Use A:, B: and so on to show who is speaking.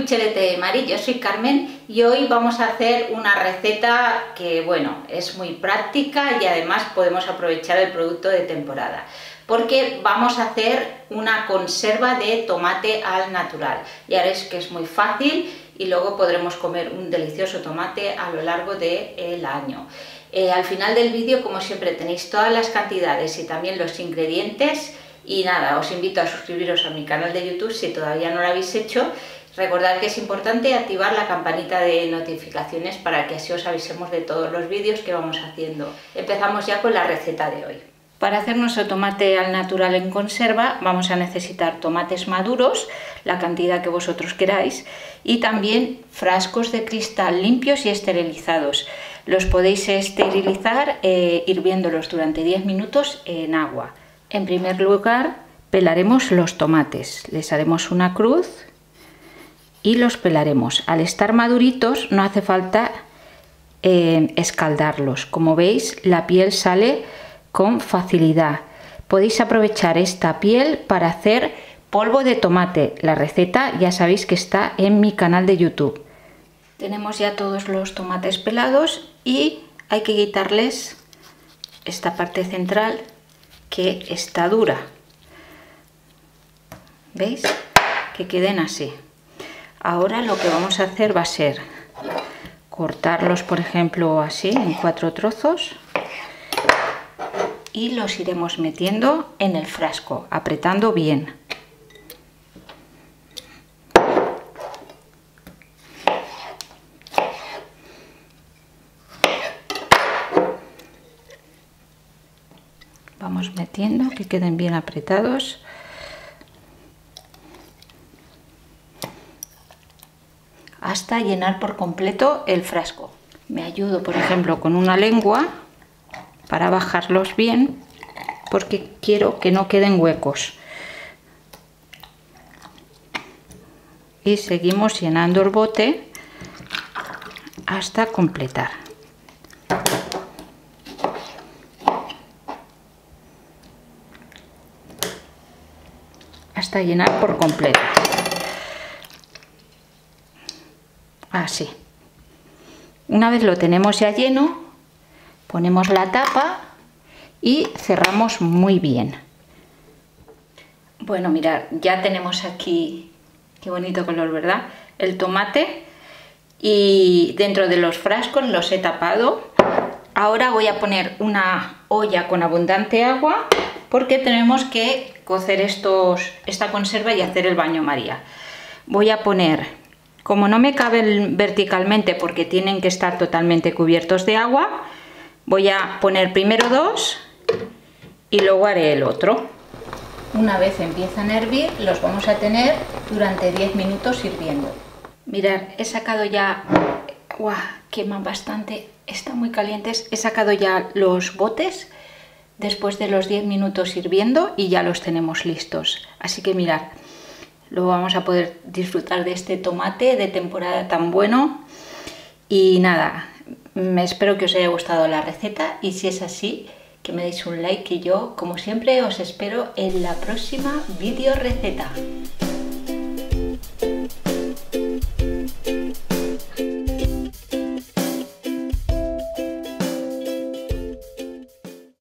A: Cucharete de Mari, yo soy Carmen y hoy vamos a hacer una receta que, bueno, es muy práctica y además podemos aprovechar el producto de temporada, porque vamos a hacer una conserva de tomate al natural. Ya veréis que es muy fácil y luego podremos comer un delicioso tomate a lo largo del año. Al final del vídeo, como siempre, tenéis todas las cantidades y también los ingredientes. Y nada, os invito a suscribiros a mi canal de YouTube si todavía no lo habéis hecho. Recordad que es importante activar la campanita de notificaciones para que así os avisemos de todos los vídeos que vamos haciendo. Empezamos ya con la receta de hoy. Para hacer nuestro tomate al natural en conserva vamos a necesitar tomates maduros, la cantidad que vosotros queráis, y también frascos de cristal limpios y esterilizados. Los podéis esterilizar hirviéndolos durante 10 minutos en agua. En primer lugar, pelaremos los tomates, les haremos una cruz y los pelaremos. Al estar maduritos no hace falta escaldarlos. Como veis, la piel sale con facilidad. Podéis aprovechar esta piel para hacer polvo de tomate. La receta ya sabéis que está en mi canal de YouTube. Tenemos ya todos los tomates pelados y hay que quitarles esta parte central que está dura. ¿Veis? Que queden así. Ahora lo que vamos a hacer va a ser cortarlos, por ejemplo, así en 4 trozos y los iremos metiendo en el frasco, apretando bien. Vamos metiendo que queden bien apretados. Hasta llenar por completo el frasco. Me ayudo, por ejemplo, con una lengua para bajarlos bien, porque quiero que no queden huecos. Y seguimos llenando el bote hasta completar. Hasta llenar por completo. Así. Una vez lo tenemos ya lleno, ponemos la tapa y cerramos muy bien. Bueno, mirad, ya tenemos aquí, qué bonito color, ¿verdad? El tomate, y dentro de los frascos los he tapado. Ahora voy a poner una olla con abundante agua porque tenemos que cocer esta conserva y hacer el baño María. Voy a poner, como no me caben verticalmente porque tienen que estar totalmente cubiertos de agua, voy a poner primero 2 y luego haré el otro. Una vez empiezan a hervir, los vamos a tener durante 10 minutos hirviendo. Mirad, he sacado ya, ¡guau!, queman bastante, están muy calientes. He sacado ya los botes después de los 10 minutos hirviendo y ya los tenemos listos. Así que mirad, luego vamos a poder disfrutar de este tomate de temporada tan bueno. Y nada, espero que os haya gustado la receta y si es así, que me deis un like, y yo, como siempre, os espero en la próxima video receta.